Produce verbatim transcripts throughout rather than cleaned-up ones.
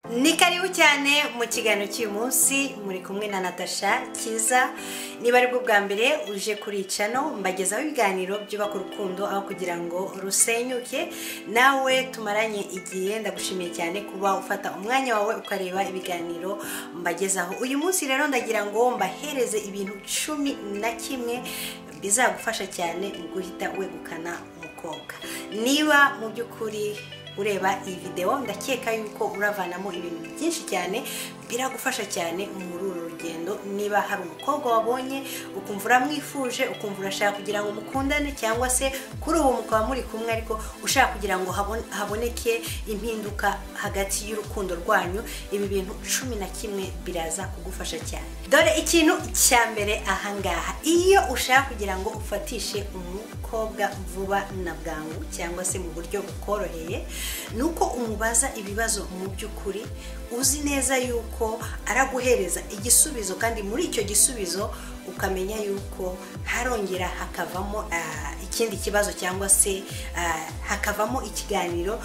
Ni karibu cyane mu kiganiro cy'uyu munsi muri kumwe na Natasha Kiza. Niba ari bwo bwa mbere uje kuri channel, mbagezaho ibiganiro byubaka urukundo aho kugira ngo rusenyuke. Nawe tumaranye igihe, ndagushimiye cyane kuba ufata umwanya wawe ukareba ibiganiro mbagezaho. Uyu munsi rero ndagira ngo mbahereze ibintu cumi na kimwe bizagufasha cyane mu guhita wegukana umukobwa. Niba mu by'ukuri ureba iyi video, ndakeka yuko uravanamo ibintu byinshi cyane biragufasha cyane muri uru rugendo. Niba hari umukobwa wabonye ukumva uramwifuje, ukumva urashaka kugira ngo mukundane, cyangwa se kuri ubu mukaba muri kumwe ariko ushaka kugira ngo haboneke impinduka hagati y'urukundo rwanyu, ibi bintu cumi na kimwe biraza kugufasha cyane. Dore ikintu cya mbere ahangaha, iyo ushaka kugira ngo ufatishe umukobwa vuba na bwangu cyangwa se mu buryo bukoroheye, nuko umubaza ibibazo mu by'ukuri uzi neza yuko araguhereza igisubizo, kandi muri icyo gisubizo ukamenya yuko harongera hakavamo uh, ikindi kibazo cyangwa se uh, hakavamo ikiganiro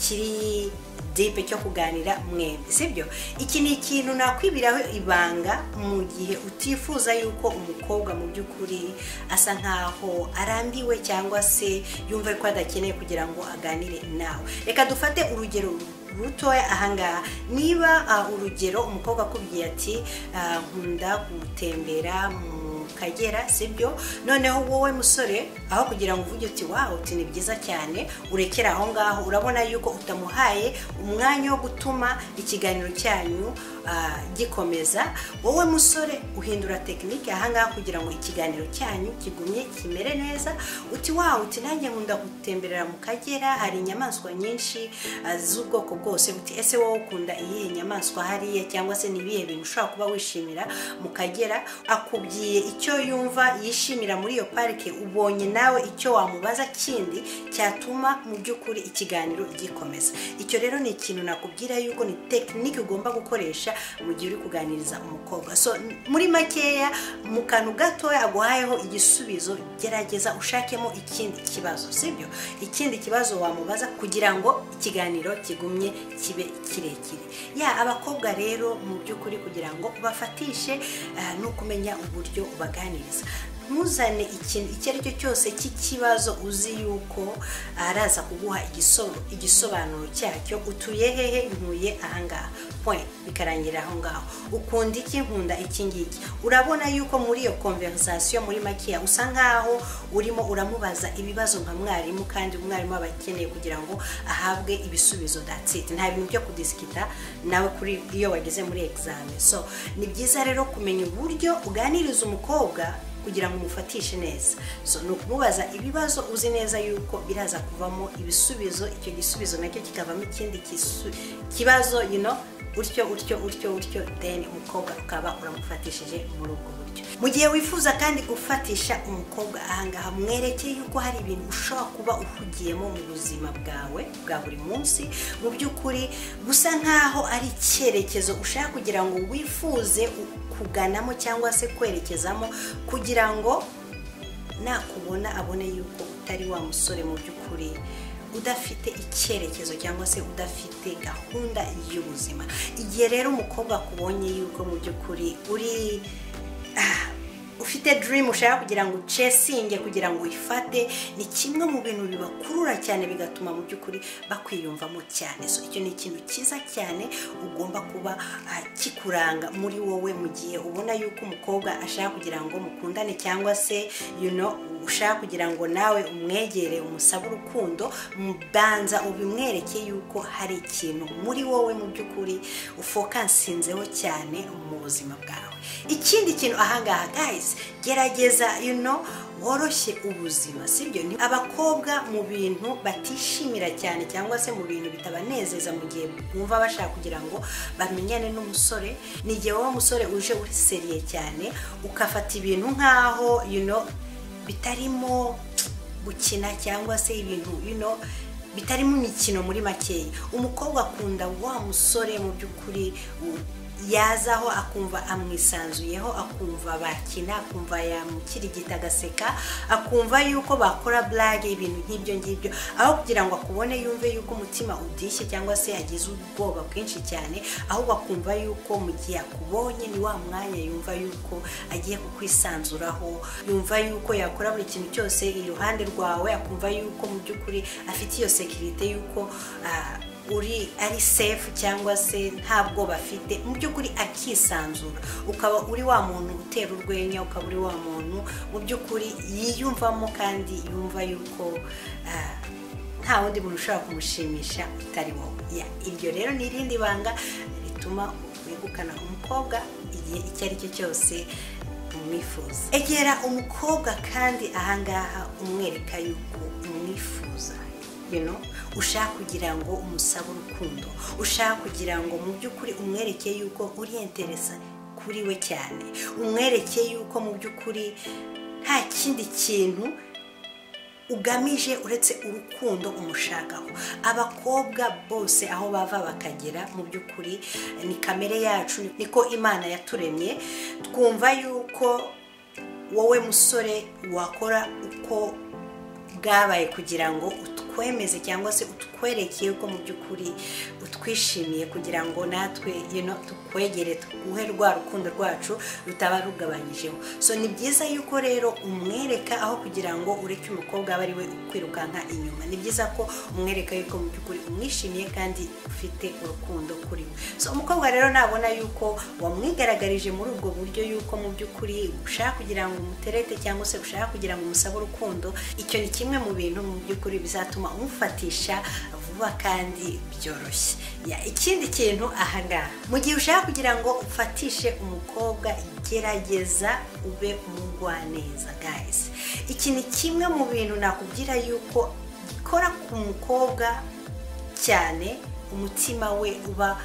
kiri deep cyo kuganira mwembi, sibyo? Iki ni ikintu nakwibiraho ibanga mu gihe utifuza yuko umukobwa mu by'ukuri asa nkaho arambiwe cyangwa se yumva ko adakeneye kugira ngo aganire nawe. Reka dufate urugero rutoya ahangaha. Niba uh, urugero umukobwa akubwiye ati uh, nkunda gutembera mu Kagera, sibyo? Noneho wowe musore aho kugira ngo uvuge uti wow uti ni byiza cyane, urekera aho ngaho, urabona yuko utamuhaye umwanya wo gutuma ikiganiro cyanyu uh, gikomeza. Wowe musore uhindura technique ahangaha kugira ngo ikiganiro cyanyu kigumye kimere neza. Uti wow uti nanjye nkunda gutemberera mu Kagera, hari inyamaswa nyinshi uh, z'ubwoko bwose. Uti ese wowe ukunda iyihe nyamaswa hariya, cyangwa se nibihe bintu ushaka kuba wishimira mu Kagera? Akubwiye icyo yumva yishimira muri iyo parike, ubonye nawe icyo wamubaza kindi cyatuma mu by'ukuri ikiganiro gikomeza. Icyo rero ni ikintu nakubwira yuko ni technique ugomba gukoresha mu gihe uri kuganiriza umukobwa. So muri makeya, mu kantu gato aguhayeho igisubizo, gerageza ushakemo ikindi kibazo, sibyo? Ikindi kibazo wamubaza kugira ngo ikiganiro kigumye kibe kirekire. Ya abakobwa rero mu by'ukuri kugira ngo bafatishe uh, no kumenya uburyo ubaganiriza. Ntuzane ikintu icyo ari cyo cyose cy'ikibazo uzi yuko araza kuguha igisobanuro cyacyo. Utuye hehe? Ntuye ahangaha, point, bikarangira aho ngaho. Ukunda iki? Nkunda iki ngiki. Urabona yuko muri iyo conversation muri makiya usa nkaho urimo uramubaza ibibazo nka mwarimu, kandi umwarimu aba akeneye kugira ngo ahabwe ibisubizo. That's it. Nta bintu byo kudiskita nawe kuri iyo wageze muri exam. So ni byiza rero kumenya uburyo uganiriza umukobwa kugira ngo umufatishe neza. So no kumubaza ibibazo uzi neza yuko biraza kuvamo ibisubizo, icyo gisubizo nacyo kikavamo ikindi kibazo, you know, utyo utyo utyo utyo, then umukobwa ukaba uramufatishije muri ubwo buryo. Mu gihe wifuza kandi gufatisha umukobwa ahangaha, mwereke yuko hari ibintu ushobora kuba uhugiyemo mu buzima bwawe bwa buri munsi, mu by'ukuri gusa nkaho ari icyerekezo ushaka kugira ngo wifuze kuganamo cyangwa se kwerekezamo, kugira ngo nakubona abone yuko utari wa musore mu by'ukuri udafite icyerekezo cyangwa se udafite gahunda y'ubuzima. Igihe rero umukobwa akubonye yuko mu by'ukuri uri ah, ufite dream ushaka kugira ngo ucesinge kugira ngo uyifate, ni kimwe mu bintu bibakurura cyane bigatuma mu by'ukuri bakwiyumvamo cyane. So icyo ni ikintu cyiza cyane ugomba kuba uh, kikuranga muri wowe mu gihe ubona yuko umukobwa ashaka kugira ngo mukundane, cyangwa se you know ushaka kugira ngo nawe umwegere umusaba urukundo. Mbanza ubimwereke yuko hari ikintu muri wowe mu by'ukuri ufokansinzeho cyane mu buzima bwawe. Ikindi kintu ahangaha guys, gerageza you know woroshye ubuzima, sibyo? Ni abakobwa mu bintu batishimira cyane cyangwa se mu bintu bitabanezeza mu gihe bumva bashaka kugira ngo bamenyane n'umusore, ni gihe wowe musore uje uri seriye cyane ukafata ibintu nkaho you know bitarimo gukina cyangwa se ibintu you know bitarimo imikino muri makeya. Umukobwa akunda wa musore mu by'ukuri yazaho akumva amwisanzuyeho, akumva bakina, akumva yamukirigita agaseka, akumva yuko bakora blague, ibintu nk'ibyo ngibyo, aho kugira ngo akubone yumve yuko umutima udishye cyangwa se agize ubwoba bwinshi cyane, ahubwo akumva yuko mu gihe akubonye ni wa mwanya yumva yuko agiye kukwisanzuraho, yumva yuko yakora buri kintu cyose iruhande rwawe, akumva yuko mu by'ukuri afite iyo sekirite yuko uh, uri ari safe cyangwa se nta bwoba afite, mu by'ukuri akisanzura, ukaba uri wa muntu utera urwenya, ukaba uri wa muntu mu by'ukuri yiyumvamo kandi yumva yuko nta wundi muntu ushobora kumushimisha utari wowe. Iryo rero ni irindi banga rituma wegukana umukobwa igihe icyo ari cyo cyose umwifuza. Egera umukobwa kandi ahangaha umwereka yuko umwifuza, you know, ushaka kugira ngo umusabe urukundo, ushaka kugira ngo mu by'ukuri umwereke yuko uri interesa kuri we cyane, umwereke yuko mu by'ukuri nta kindi kintu ugamije uretse urukundo umushakaho. Abakobwa bose aho bava bakagera mu by'ukuri ni kamere yacu, niko Imana yaturemye, twumva yuko wowe musore wakora uko bwabaye kugira ngo utwemeze cyangwa se utwerekeye ko mu by'ukuri utwishimiye, kugira ngo natwe you know, tukwegere tuguhe rwa rukundo rwacu rutaba rugabanyijeho. So ni byiza yuko rero umwereka aho kugira ngo ureke umukobwa aba ari we ukwirukanka inyuma. Ni byiza ko umwereka yuko mu by'ukuri umwishimiye kandi ufite urukundo kuri we. So umukobwa rero nabona yuko wamwigaragarije muri ubwo buryo yuko mu by'ukuri ushaka kugira ngo umuterete cyangwa se ushaka kugira ngo umusabe urukundo, icyo ni kimwe mu bintu mu by'ukuri bizatuma umufatisha vuba kandi byoroshye. Ya ikindi kintu ahangaha, mu gihe ushaka kugira ngo ufatishe umukobwa, gerageza ube umugwaneza guys. Iki ni kimwe mu bintu nakubwira yuko gikora ku mukobwa cyane, umutima we uba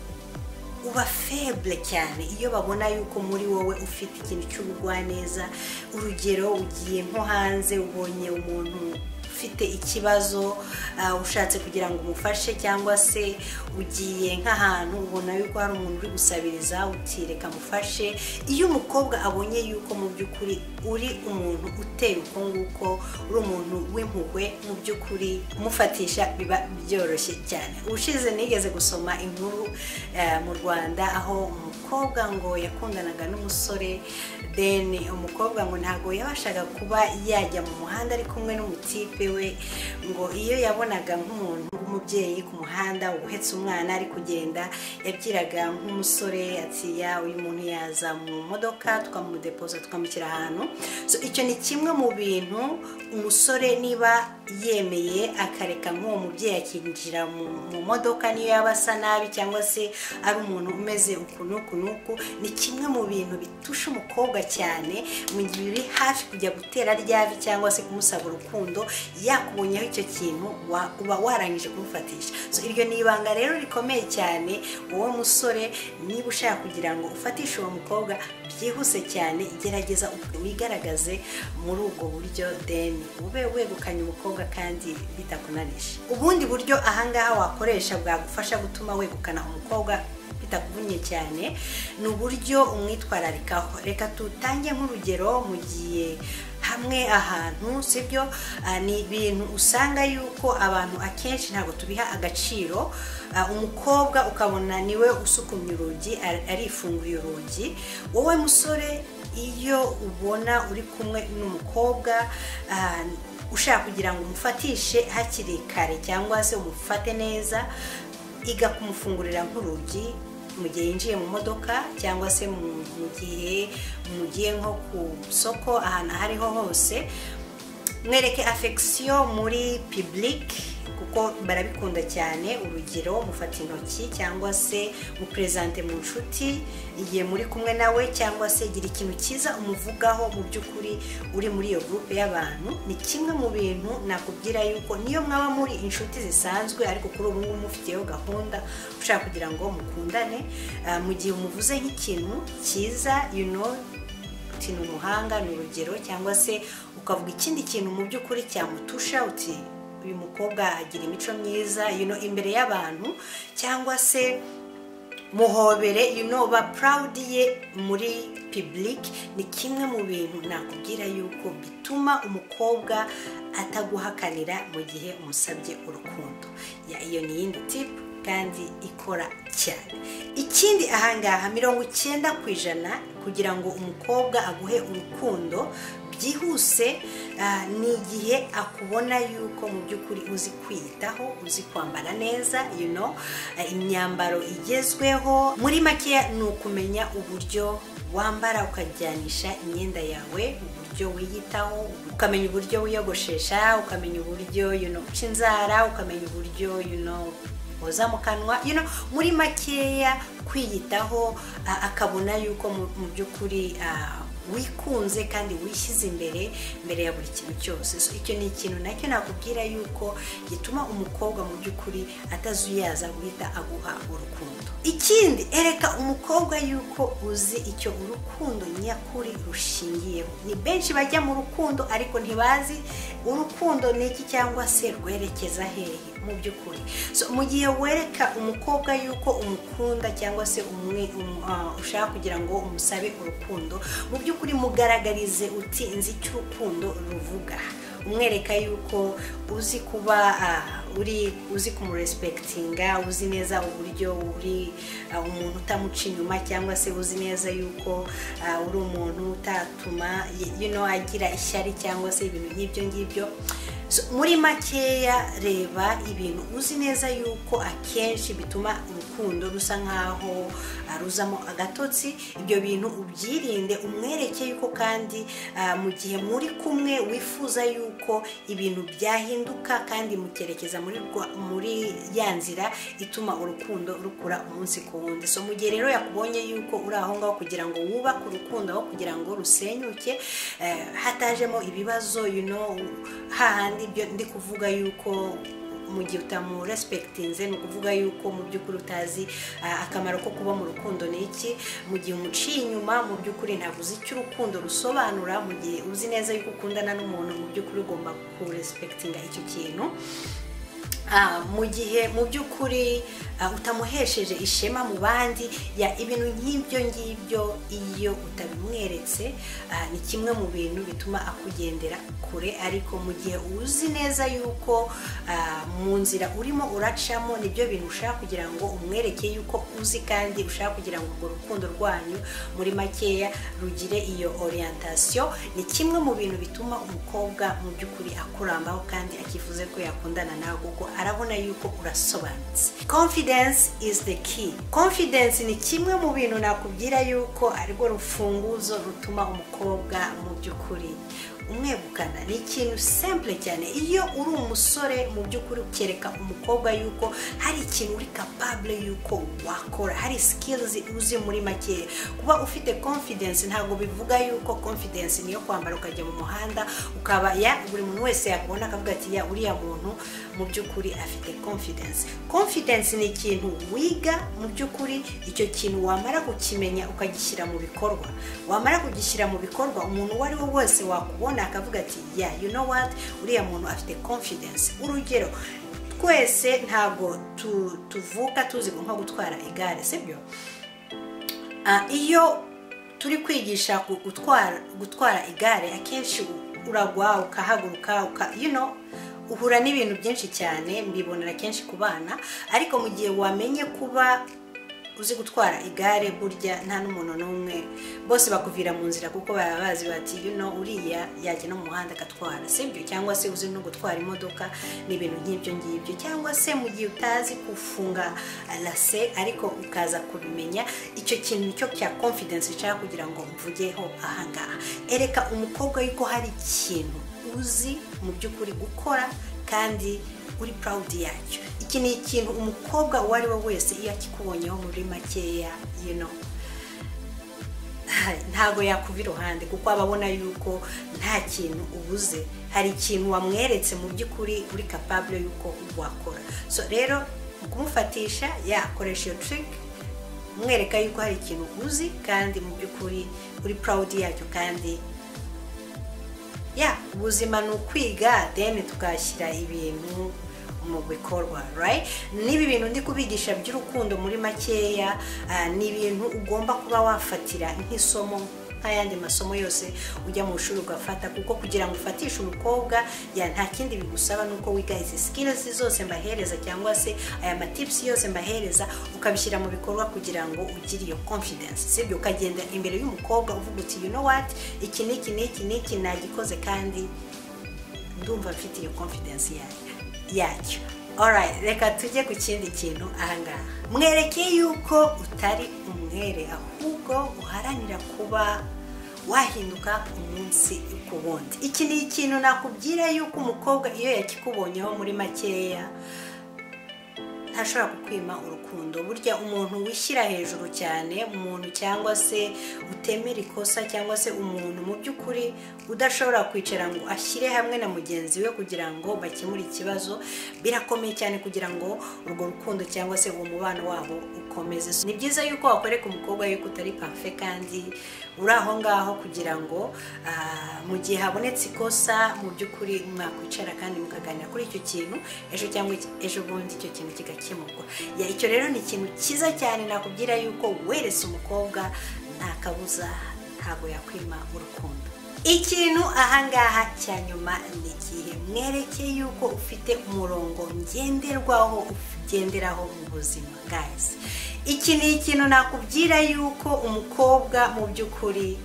uba faible cyane iyo babona yuko muri wowe ufite ikintu cy'ubugwaneza. Urugero, ugiye nko hanze ubonye umuntu ufite ikibazo uh, ushatse kugira ngo umufashe, cyangwa se ugiye nk'ahantu ubona yuko hari umuntu uri gusabiriza utireka mufashe. Iyo umukobwa abonye yuko mu by'ukuri uri umuntu uteye uko nguko, uri umuntu w'impuhwe, mu by'ukuri umufatisha biba byoroshye cyane. Ubushize nigeze gusoma inkuru uh, mu Rwanda aho umukobwa ngo yakundanaga n'umusore, then umukobwa ngo ntago yabashaga kuba yajya mu muhanda ari kumwe n'umutipe we, ngo iyo yabonaga nk'umuntu w'umubyeyi ku muhanda uhetse umwana ari kugenda, yabyiraga nk'umusore ati ya uyu muntu yaza mu modoka tukamudepoza tukamushyira ahantu. So icyo ni kimwe mu bintu umusore niba yemeye akareka nk'uwo mubyeyi akinjira mu modoka niyo yaba asa nabi cyangwa se ari umuntu umeze uku n'uku n'uku, ni kimwe mu bintu bitusha umukobwa cyane mu gihe uri hafi kujya gutera ryavi cyangwa se kumusaba urukundo, yakubonyeho icyo kintu uba warangije kumufatisha. So iryo ni ibanga rero rikomeye cyane. Wowe musore niba ushaka kugira ngo ufatishe uwo mukobwa byihuse cyane, gerageza wigaragaze muri ubwo buryo, then ube wegukanye umukobwa kandi bitakunanisha. Ubundi buryo ahangaha wakoresha bwagufasha gutuma wegukana umukobwa bitakuvunye cyane ni uburyo umwitwararikaho. Reka tutange nk'urugero, mu gihe hamwe ahantu sibyo, uh, ni ibintu usanga yuko abantu akenshi ntabwo tubiha agaciro. Uh, umukobwa ukabona niwe usukumye urugi, arifunguye urugi. Wowe musore iyo ubona uri kumwe n'umukobwa uh, ushaka kugira ngo umufatishe hakiri kare cyangwa se umufate neza, iga kumufungurira nk'urugi mu gihe yinjiye mu modoka cyangwa se mu gihe mugiye nko ku soko, ahantu hariho hose. Mwereke affection muri public kuko barabikunda cyane. Urugero, mufata intoki cyangwa se mu presente mu nshuti igihe muri kumwe nawe, cyangwa se gira ikintu cyiza umuvugaho mu by'ukuri uri muri iyo groupe y'abantu. Ni kimwe mu bintu nakubwira yuko niyo mwaba muri inshuti zisanzwe ariko kuri ubu ngubu mufiteyo gahunda ushaka kugira ngo mukundane, uh, mu gihe umuvuze nk'ikintu cyiza, you know, uti ni umuhanga, ni urugero, cyangwa se ukavuga ikindi kintu mu by'ukuri cyamutusha, uti uyu mukobwa agira imico myiza, you know, imbere y'abantu, cyangwa se muhobere, you know, ba proud ye muri public. Ni kimwe mu bintu nakubwira yuko bituma umukobwa ataguhakanira mu gihe umusabye urukundo. Ya iyo ni yindi tip kandi ikora cyane. Ikindi ahangaha mirongo icyenda ku ijana kugira ngo umukobwa aguhe urukundo byihuse, uh, ni igihe akubona yuko mu by'ukuri uzi kwiyitaho, uzi kwambara neza, you know, uh, imyambaro igezweho. Muri make ni ukumenya uburyo wambara ukajyanisha imyenda yawe, uburyo wiyitaho, ukamenya uburyo wiyogoshesha, ukamenya uburyo, you know, ucinzara, ukamenya uburyo, you know, oza mu kanwa, you know, muri makeya kwiyitaho, uh, akabona yuko mu by'ukuri uh, wikunze kandi wishyize imbere mbere ya buri kintu cyose. So icyo ni ikintu nacyo nakubwira yuko gituma umukobwa mu by'ukuri atazuyaza guhita aguha urukundo. Ikindi, ereka umukobwa yuko uzi icyo urukundo nyakuri rushingiyeho. Ni benshi bajya mu rukundo ariko ntibazi urukundo ni iki cyangwa se rwerekeza hehe mu by'ukuri. So mu gihe wereka umukobwa yuko umukunda cyangwa se umwe um, uh, ushaka kugira ngo umusabe urukundo, mu by'ukuri mugaragarize uti nzi icyo urukundo ruvuga. Umwereka yuko uzi kuba uh, uri uzi kumurespectinga, uzi neza uburyo uri uh, umuntu utamuca inyuma, cyangwa se uzi neza yuko uh, uri umuntu utatuma, you know, agira ishyari cyangwa se ibintu nk'ibyo ngibyo. So, muri makeya reba ibintu uzi neza yuko akenshi bituma urukundo rusa nkaho aruzamo agatotsi. Ibyo bintu ubyirinde, umwereke yuko kandi uh, mu gihe muri kumwe wifuza yuko ibintu byahinduka kandi mukerekeza muri muri ya nzira ituma urukundo rukura umunsi ku wundi. So mu gihe rero yakubonye yuko uri aho ngaho kugira ngo wubake urukundo aho kugira ngo rusenyuke, uh, hatajemo ibibazo, you know, hahandi ibyo ndi kuvuga yuko mu gihe utamu respectinze, ni ukuvuga yuko mu by'ukuri utazi uh, akamaro ko kuba mu rukundo ni iki. Mu gihe umuciye inyuma, mu by'ukuri ntabwo uzi icyo urukundo rusobanura. Mu gihe uzi neza yuko ukundana n'umuntu, mu by'ukuri ugomba ku respectinga icyo kintu. Uh, mu gihe mu by'ukuri uh, utamuhesheje ishema mu bandi, ya ibintu nk'ibyo ngibyo iyo utabimweretse, uh, ni kimwe mu bintu bituma akugendera kure. Ariko mu gihe uzi neza yuko uh, mu nzira urimo uracamo nibyo bintu ushaka kugira ngo umwereke yuko uzi kandi ushaka kugira ngo urwo rukundo rwanyu muri makeya rugire iyo orientation, ni kimwe mu bintu bituma umukobwa mu by'ukuri akurambaho kandi akifuze ko yakundana nawe kuko arabona yuko urasobanutse. Confidence is the key. Confidence ni kimwe mu bintu nakubwira yuko ariko rufunguzo rutuma umukobwa mu by'ukuri umwegukana. Ni ikintu simple cyane. Iyo uri umusore mu by'ukuri ukereka umukobwa yuko hari ikintu uri capable yuko wakora, hari skills uzi muri make. Kuba ufite confidence ntabwo bivuga yuko confidence niyo kwambara ukajya mu muhanda ukaba ya buri muntu wese yakubona akavuga ati ya uriya muntu mu by'ukuri afite confidence. Confidence ni ikintu wiga mu by'ukuri, icyo kintu wamara kukimenya ukagishyira mu bikorwa. Wamara kugishyira mu bikorwa, umuntu wari we wese wakubona akavuga ati yeah, you know what, uriya muntu afite confidence. Urugero, twese ntabwo tu, tuvuka tuzi nko gutwara igare, sibyo? Uh, iyo turi kwigisha gutwara gutwara igare, akenshi uragwa ukahaguruka uka, you know, uhura n'ibintu byinshi cyane, mbibonera kenshi ku bana. Ariko mu gihe wamenye kuba uzi gutwara igare, burya nta n'umuntu n'umwe, bose bakuvira mu nzira kuko baba bazi bati you know uriya yajya no mu muhanda agatwara, sibyo? Cyangwa se uzi no gutwara imodoka, n'ibintu nk'ibyo ngibyo. Cyangwa se mu gihe utazi kufunga lase ariko ukaza kubimenya, icyo kintu nicyo cya confidence nshaka kugira ngo mvugeho ahangaha. Ereka umukobwa yuko hari ikintu uzi mu by'ukuri gukora kandi uri proud yacyo. Iki ni ikintu umukobwa uwo ari we wese iyo akikubonyeho muri makeya, you know, ntago yakuva iruhande kuko ababona yuko nta kintu ubuze, hari ikintu wamweretse mu by'ukuri uri capable yuko wakora. So rero kumufatisha yakoresha iyo trick, mwereka yuko hari ikintu uzi kandi mu by'ukuri uri proud yacyo. Kandi ya ubuzima ni ukwiga, then tukashyira ibintu mu bikorwa, right? Nibi bintu ndi kubigisha by'urukundo muri makeya, uh, ni ibintu ugomba kuba wafatira nk'isomo nk'ayandi masomo yose ujya mu shuri ugafata, kuko kugira ngo ufatishe umukobwa ya nta kindi bigusaba nuko wiga izi skills zose mbahereza cyangwa se aya matips yose mbahereza ukabishyira mu bikorwa kugira ngo ugire iyo confidence, sibyo? Ukagenda imbere y'umukobwa uvuga uti you know what, iki niki niki niki nagikoze kandi ndumva mfite iyo confidence yacyo. Alright, reka tujye ku kindi kintu ahangaha. Mwerekeye yuko utari umwere, ahubwo uharanira kuba wahinduka umunsi ku wundi. Iki ni ikintu nakubwira yuko umukobwa iyo yakikubonyeho muri makeya ntashobora kukwima urukundo. Burya umuntu wishyira hejuru cyane, umuntu cyangwa se utemera ikosa, cyangwa se umuntu mu by'ukuri udashobora kwicara ngo ashyire hamwe na mugenzi we kugira ngo bakemure ikibazo, birakomeye cyane kugira ngo urwo rukundo cyangwa se uwo mubano wabo ukomeze. Ni byiza yuko wakwereka umukobwa yuko utari parfait kandi uri aho ngaho kugira ngo uh, mu gihe habonetse ikosa mu by'ukuri mwakwicara kandi mukaganira kuri icyo kintu, ejo cyangwa ejo bundi icyo kintu kigakemurwa. Ya icyo rero ni ikintu cyiza cyane nakubwira yuko werese umukobwa nta kabuza ntago yakwima urukundo. Ikintu ahangaha cya nyuma ni igihe mwereke yuko ufite umurongo ngenderwaho ugenderaho mu buzima, guys. Iki ni ikintu nakubwira yuko umukobwa mu by'ukuri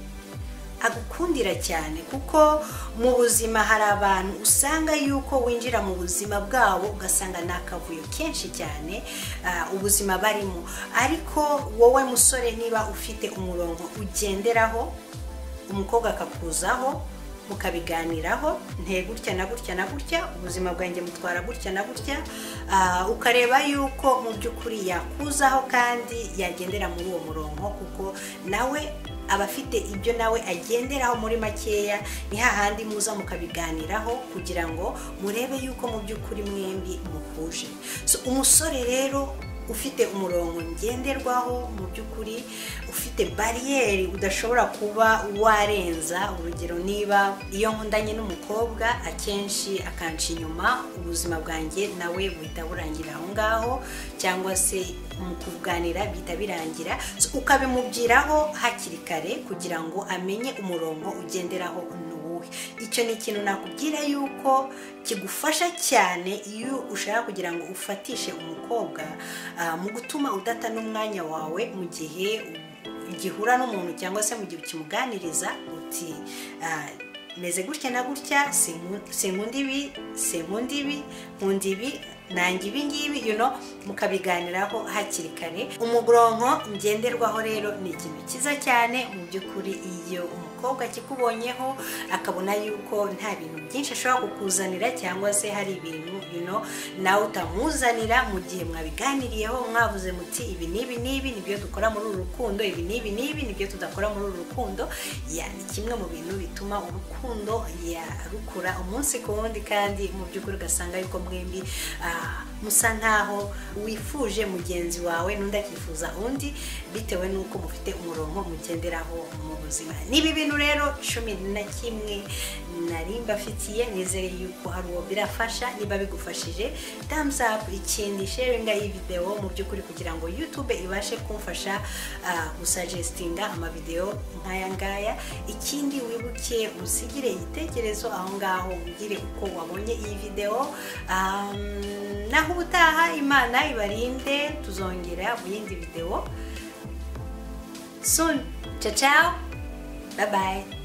agukundira cyane, kuko mu buzima hari abantu usanga yuko winjira mu buzima bwabo ugasanga nakavuyo kenshi cyane uh, ubuzima barimo, ariko wowe musore niba ufite umurongo ugenderaho, umukobwa akakuzaho mukabiganiraho, nte gutya na gutya na gutya, ubuzima bwanjye mutwara gutya na gutya, uh, ukareba yuko mu by'ukuri yakuzaho kandi yagendera muri uwo murongo, kuko nawe abafite ibyo nawe agenderaho muri makeya, ni hahandi muza mukabiganiraho kugira ngo murebe yuko mu by'ukuri mwembi muhuje. So umusore rero ufite umurongo ngenderwaho, mu by'ukuri ufite barriere udashobora kuba warenza. Urugero, niba iyo nkundanye n'umukobwa akenshi akanca inyuma, ubuzima bwanjye nawe buhita burangira aho ngaho, cyangwa se mu kuganira bihita birangira. So ukabimubwiraho hakiri kare kugira ngo amenye umurongo ugenderaho n'uwuhe. Icyo ni ikintu nakubwira yuko kigufasha cyane iyo ushaka kugira ngo ufatishe umukobwa, uh, mu gutuma udata n'umwanya wawe mu gihe ugihura n'umuntu cyangwa se mu gihe ukimuganiriza uti uh, meze gutya na gutya, sinkunda ibi, sinkunda ibi, nkunda ibi, nanjye ibi ngibi, you know, mukabiganiraho hakiri kare. Umurongo ngenderwaho rero ni ikintu cyiza cyane mu by'ukuri. Iyo umukobwa kikubonyeho akabona yuko nta bintu byinshi ashobora kukuzanira, cyangwa se hari ibintu you know nawe utamuzanira, mu gihe mwabiganiriyeho mwavuze muti ibi n'ibi n'ibi nibyo dukora muri uru rukundo, ibi n'ibi n'ibi nibyo tudakora muri uru rukundo, ya ni kimwe mu bintu bituma urukundo ya rukura umunsi ku wundi, kandi mu by'ukuri ugasanga yuko mwembi uh, musa nkaho wifuje mugenzi wawe n'undi akifuza undi, bitewe n'uko mufite umurongo mugenderaho mu buzima. Nibi bintu rero cumi na kimwe nari mbafitiye, nizere yuko hari uwo birafasha. Niba bigufashije, thumbs up, ikindi sharinga iyi video mu by'ukuri kugira ngo YouTube ibashe kumfasha uh, gusuggestinga ama video nkaya ngaya. Ikindi wibuke usigire igitekerezo aho ngaho, ugire uko wabonye iyi video. um, naho ubutaha Imana ibarinde, tuzongera mu yindi video soon. Ciao ciao, bye bye.